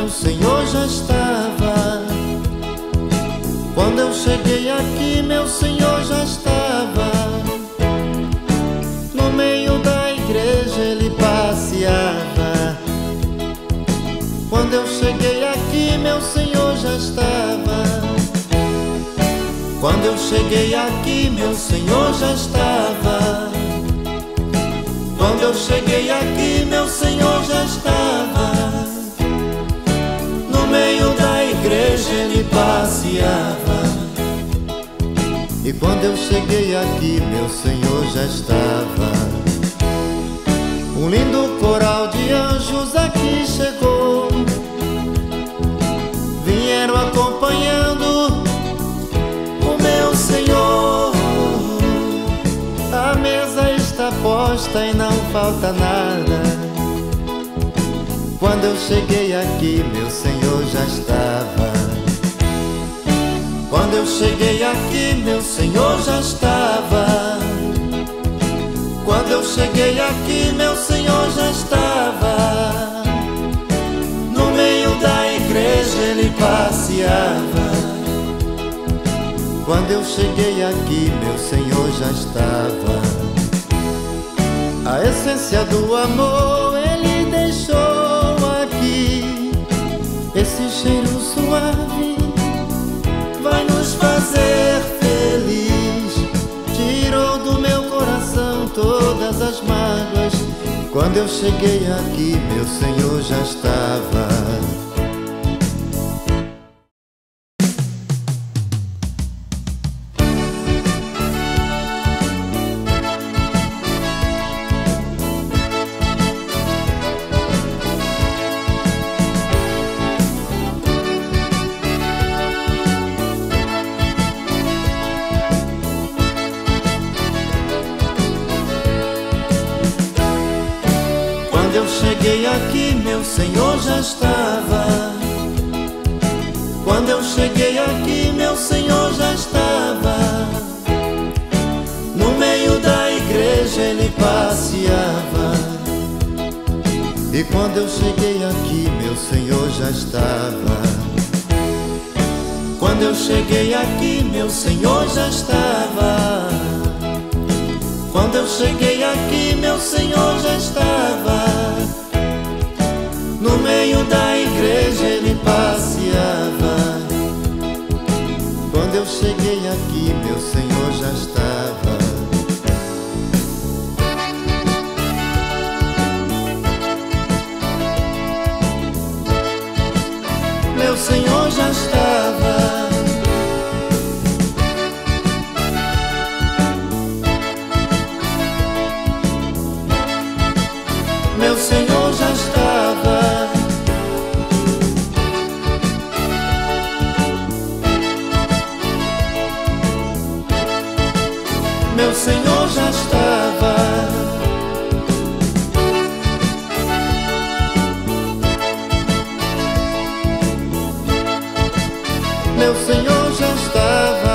meu Senhor já estava. Quando eu cheguei aqui, meu Senhor já estava. No meio da igreja ele passeava. Quando eu cheguei aqui, meu Senhor já estava. Quando eu cheguei aqui, meu Senhor já estava. Quando eu cheguei aqui, meu Senhor já estava. No meio da igreja ele passeava. E quando eu cheguei aqui, meu Senhor já estava. Um lindo coral de anjos aqui chegou. Vieram acompanhando o meu Senhor. A mesa está posta e não falta nada. Quando eu cheguei aqui, meu Senhor já estava. Quando eu cheguei aqui, meu Senhor já estava. Quando eu cheguei aqui, meu Senhor já estava. No meio da igreja ele passeava. Quando eu cheguei aqui, meu Senhor já estava. A essência do amor ele deixou aqui. Esse cheiro suave vai nos fazer feliz. Tirou do meu coração todas as mágoas. Quando eu cheguei aqui, meu Senhor já estava. Quando eu cheguei aqui, meu Senhor já estava. Quando eu cheguei aqui, meu Senhor já estava. No meio da igreja ele passeava. E quando eu cheguei aqui, meu Senhor já estava. Quando eu cheguei aqui, meu Senhor já estava. Quando eu cheguei aqui, meu Senhor já estava. No meio da igreja ele passeava. Quando eu cheguei aqui, meu Senhor já estava. Meu Senhor já estava. Meu Senhor já estava. Meu Senhor já estava. Meu Senhor já estava.